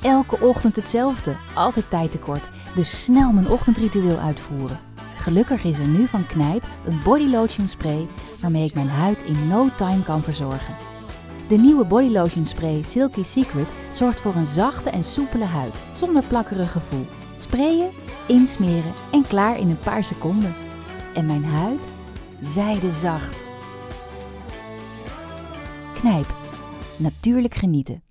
Elke ochtend hetzelfde, altijd tijdtekort, dus snel mijn ochtendritueel uitvoeren. Gelukkig is er nu van Knijp een body lotion spray waarmee ik mijn huid in no time kan verzorgen. De nieuwe body lotion spray Silky Secret zorgt voor een zachte en soepele huid, zonder plakkerig gevoel. Sprayen, insmeren en klaar in een paar seconden. En mijn huid? Zijdezacht. Knijp. Natuurlijk genieten.